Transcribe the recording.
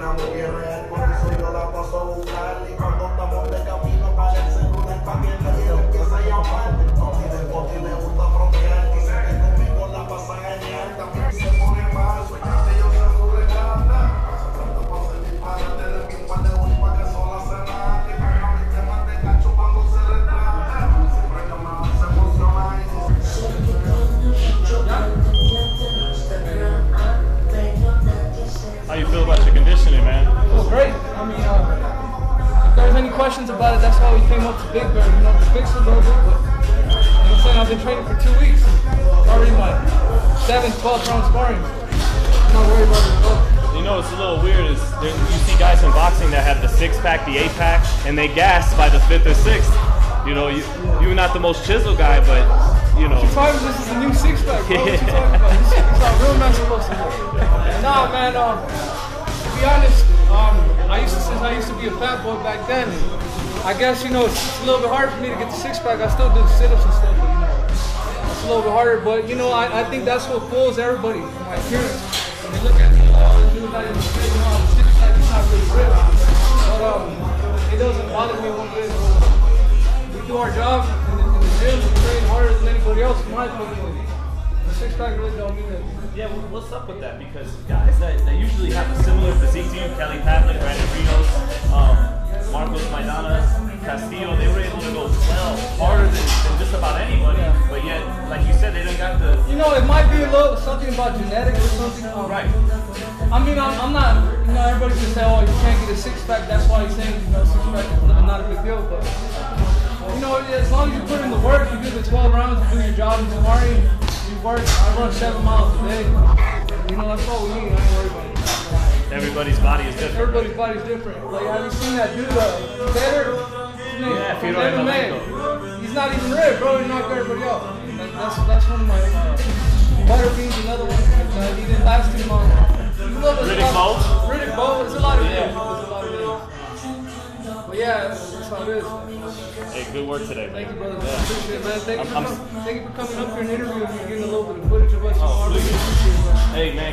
How you feel about your conditioning, man? Well, great. I mean, if there's any questions about it, that's why we came up to Big Bear. You know, to fix it a little bit, but you know what I'm saying? I've been training for 2 weeks. Already my 7th, 12th round sparring. I'm not worried about it. You know, it's a little weird is you see guys in boxing that have the 6-pack, the 8-pack, and they gas by the 5th or 6th. You know, you're not the most chiseled guy, but you know. This is a new 6-pack, bro. What you talking about? This is how real man supposed to look. Nah, man. To be honest, since I used to be a fat boy back then, I guess you know it's a little bit hard for me to get the 6-pack. I still do the sit-ups and stuff, but you know, it's a little bit harder. But you know, I think that's what fools everybody. My appearance. When they look at me, all the dudes not even fit, you know, the 6-pack is not really ripped. But it doesn't bother me one bit. We do our job in the gym. We train harder than anybody else. In my opinion, the 6-pack really don't mean that. Yeah, well, what's up with that? Because guys that usually have a similar physique to you, Kelly Pavlik, Brandon Rios, Marcos Maidana, Castillo, they were able to go 12 harder than just about anybody. Yeah. But yet, like you said, they don't got the. You know, it might be a little something about genetics or something. Right. I mean, I'm not. You know, everybody can say, "Oh, you can't get a 6-pack." That's why he's saying, you know, 6-pack is not a big deal. But you know, as long as you put in the work, you do the 12 rounds, you do your job in sparring. I run 7 miles a day. You know, that's all we need. I ain't worried about it. Everybody's body is different. Everybody's body's different. Like, have you seen that dude, Federer? Yeah, Federer man. He's not even ripped, bro. He knocked everybody out. That's one of my Butterbean's another one. He didn't last too long. Riddick Bowe? Riddick Bowe. There's a lot of names. But yeah, that's how it is. Hey, good work today, man. Thank you, brother. I appreciate it, man. Thank you for coming up here and interviewing me and getting a little bit of footage of us. Oh, please. Hey, man.